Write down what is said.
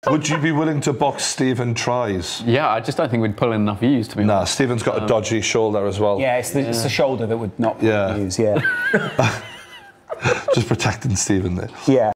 Would you be willing to box Stephen Tries? Yeah, I just don't think we'd pull in enough views, to be honest. Nah, Stephen's got a dodgy shoulder as well. Yeah, it's the shoulder that would not pull views, yeah. Just protecting Stephen there. Yeah.